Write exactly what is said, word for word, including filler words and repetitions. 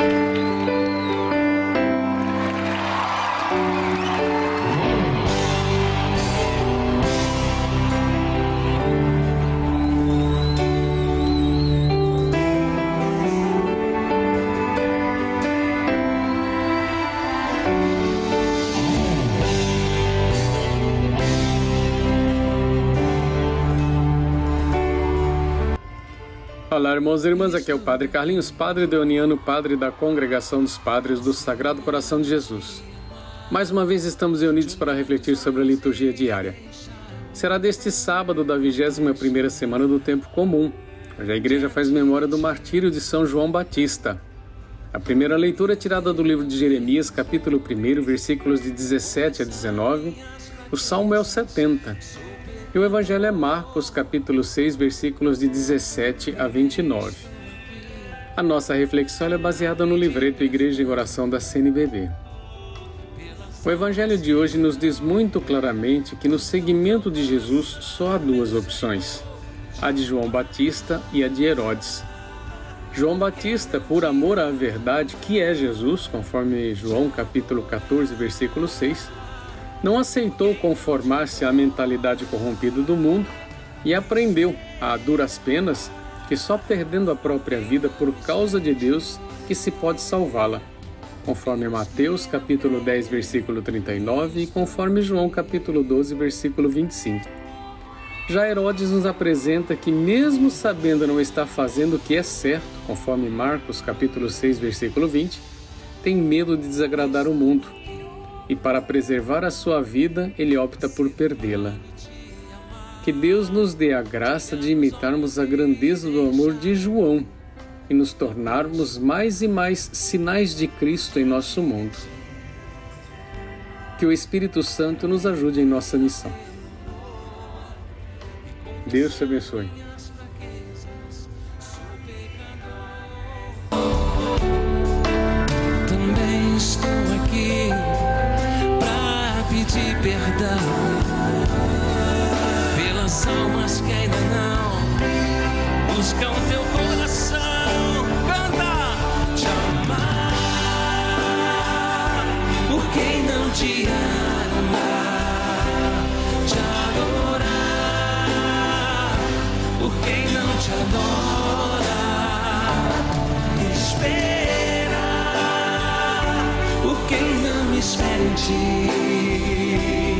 Olá, irmãos e irmãs, aqui é o Padre Carlinhos, Padre Deoniano, Padre da Congregação dos Padres do Sagrado Coração de Jesus. Mais uma vez estamos reunidos para refletir sobre a liturgia diária. Será deste sábado da vigésima primeira semana do Tempo Comum. Hoje a Igreja faz memória do martírio de São João Batista. A primeira leitura é tirada do livro de Jeremias, capítulo um, versículos de dezessete a dezenove. O Salmo é o setenta. E o Evangelho é Marcos, capítulo seis, versículos de dezessete a vinte e nove. A nossa reflexão é baseada no livreto Igreja em Oração da C N B B. O Evangelho de hoje nos diz muito claramente que no seguimento de Jesus só há duas opções, a de João Batista e a de Herodes. João Batista, por amor à verdade, que é Jesus, conforme João capítulo quatorze, versículo seis, não aceitou conformar-se à mentalidade corrompida do mundo e aprendeu, a duras penas, que só perdendo a própria vida por causa de Deus que se pode salvá-la, conforme Mateus capítulo dez, versículo trinta e nove e conforme João capítulo doze, versículo vinte e cinco. Já Herodes nos apresenta que, mesmo sabendo não estar fazendo o que é certo, conforme Marcos capítulo seis, versículo vinte, tem medo de desagradar o mundo. E para preservar a sua vida, ele opta por perdê-la. Que Deus nos dê a graça de imitarmos a grandeza do amor de João e nos tornarmos mais e mais sinais de Cristo em nosso mundo. Que o Espírito Santo nos ajude em nossa missão. Deus te abençoe. Também estou aqui pedir perdão pelas almas que ainda não buscam teu coração. Canta! Te amar por quem não te ama, te adorar por quem não te adora, esperar por quem não espera em ti.